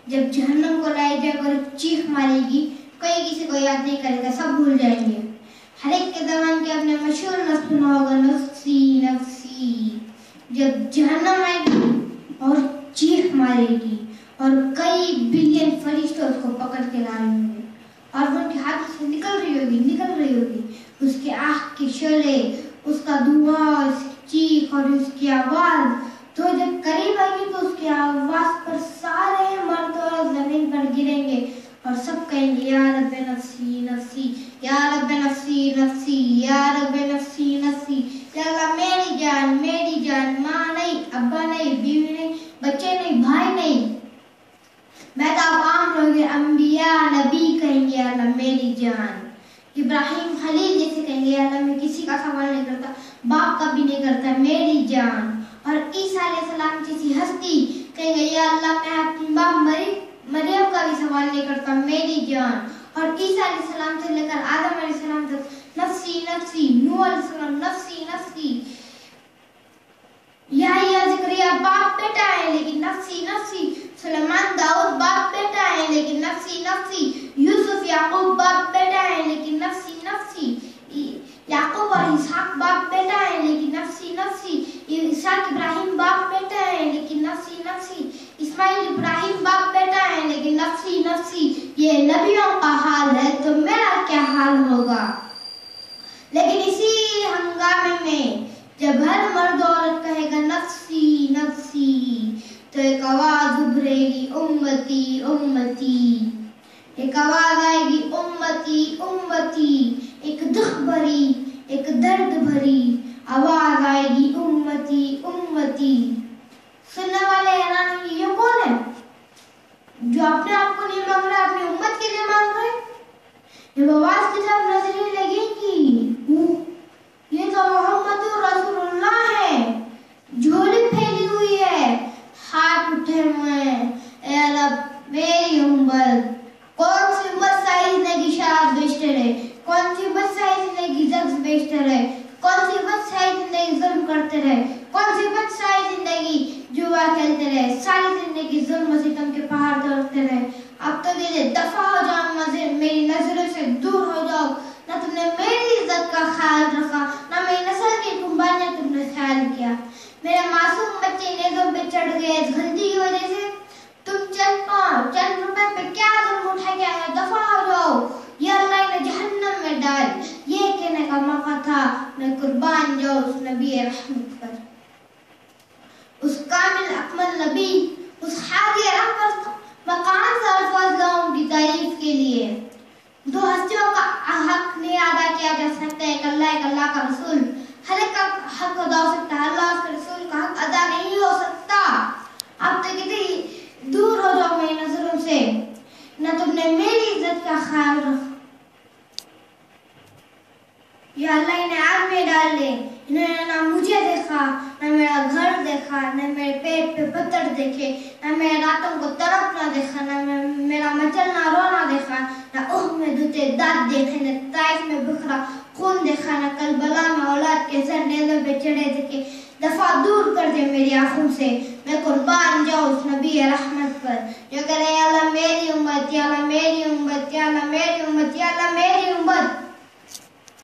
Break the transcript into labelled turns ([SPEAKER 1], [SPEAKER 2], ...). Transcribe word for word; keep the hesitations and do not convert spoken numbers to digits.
[SPEAKER 1] جب جہنم کو لائی جائے اور چیخ مارے گی، کوئی کسی کو یاد نہیں کرے گا، سب بھول جائیں گے۔ ہر ایک کے زبان کے اپنے مشہور لفظ سنا ہوگا، نفسی نفسی۔ جب جہنم آئے گی اور چیخ مارے گی اور کئی بلین فرشتے اس کو پکڑ کے لائے ہوں گے اور وہ ان کے ہاتھ سے نکل رہی ہوگی نکل رہی ہوگی اس کے آنکھ کی شعلے، اس کا دھواں، اس کی چیخ اور اس کی آواز۔ تو جب قریب آئے گی تو اس کی آواز پر سارے مرد اور زمین پر گریں گے اور سب کہیں گے یا رب نفسی نفسی، یا رب نفسی نفسی، یا رب نفسی نفسی۔ یا اللہ میری جان میری جان، ماں نہیں، ابا نہیں، بیوی نہیں، بچے نہیں، بھائی نہیں، میں تو آپ عام لوگ ہیں، انبیاء نبی کہیں گے اللہ میری جان۔ ابراہیم خلیل جیسے کہیں گے اللہ میں کسی کا سوال نہیں کرتا، باپ کا بھی نہیں کرتا، میری جان۔ اور عیسیٰ علیہ السلام جیسی ہستی کہیں گے یا اللہ میں اپنی باپ مریم کا بھی سوال نہیں کرتا، میری جان۔ اور عیسیٰ علیہ السلام سے لے کر آدم علیہ السلام تک نفسی نفسی، نوح علیہ السلام نفسی نفسی، یحییٰ زکریا باپ بیٹا ہے لیکن نفسی نفسی، سلیمان داؤد باپ بیٹا ہے لیکن نفسی نفسی، یوسف یعقوب باپ بیٹا ہے لیکن نفسی نفسی، یعقوب اور اسحاق باپ بیٹا ہے لیکن نفسی نفسی، اسحاق ابراہیم باپ بیٹا ہے لیکن نفسی نفسی، اسماعیل ابراہیم باپ بیٹا ہے لیکن نفسی نفسی۔ یہ نبیوں کا حال ہے تو میرا کیا حال ہوگا؟ لیکن اسی ہنگامے میں جب ہر مرد عورت کہے گا نفسی نفسی تو ایک آواز ابھرے گی امتی امتی، ایک آواز آئے گی امتی امتی، ایک دکھ بھری ایک درد بھری آواز آئے گی امتی امتی۔ سننے والے حیران ہیں یہ کون ہے جو اپنے آپ کو نہیں مانگ رہا، اپنی امت کے لیے مانگ رہے؟ جب آواز کی طرف نظریں لگے گی یہ تو محمد رسول اللہ ہے، جھولی پھیلی ہوئی ہے، ہاتھ اٹھے ہوئے ہیں، اے رب میری امت، کون سی امت صحیح زندگی شراب بیچتے رہے، کون سی امت صحیح زندگی ڈرگس بیچتے رہے، کون سی امت صحیح زندگی ظلم کرتے رہے، کون سی امت صحیح زندگی جوا کھیلتے رہے، ساری زندگی ظلم و ستم کے پہاڑ توڑتے رہے۔ اب تو دیدے دفع ہو جاؤ مزے میری نظروں سے دور ہو جاؤ، نہ تم نے میری عزت کا خیال رکھا نہ میری نسل کی قربانیاں تم نے خیال کیا، میرے معصوم بچے نیزوں پہ چڑھ گئے اس گھنٹی کی وجہ سے، تم چند پاؤں چند روپے پہ کیا ظلم اٹھا کے آئے، دفع ہو جاؤ، یہ اللہ نے جہنم میں ڈال، یہ کہنے کا موقع تھا میں قربان جاؤ اس نبی رحمت پر، اس کامل اکمل نبی، اس ہادی رحمت پر۔ میں کہاں سے الفاظ لاؤں کی تعریف کے لیے؟ دو ہستیوں کا حق نہیں ادا کیا جا سکتا، ایک اللہ ایک اللہ کا رسول، ہر ایک کا حق ادا ہو سکتا ہے، اللہ اس کے رسول کا حق ادا نہیں ہو سکتا۔ اب تو کتنی دور ہو جاؤ میری نظروں سے، نہ تم نے میری عزت کا خیال رکھا، یا اللہ انہیں آگ میں ڈال دے، انہوں نے نہ مجھے دیکھا نہ میرا گھر دیکھا، نہ میرے پیٹ پہ پتھر دیکھے، نہ میرے راتوں کو تڑپنا دیکھا، نہ میرا مچلنا رونا دیکھا، نہ احد میں دھوتے دانت دیکھے، نہ طائف میں بکھرا خون دیکھا، نہ کربلا میں اولاد کے سر نیزوں پہ چڑھے دیکھے۔ دفع دور کر دے میری آنکھوں سے، میں قربان جاؤں اس نبی رحمت پر جو کہے یا اللہ میری امت، یا اللہ میری امت، یا اللہ میری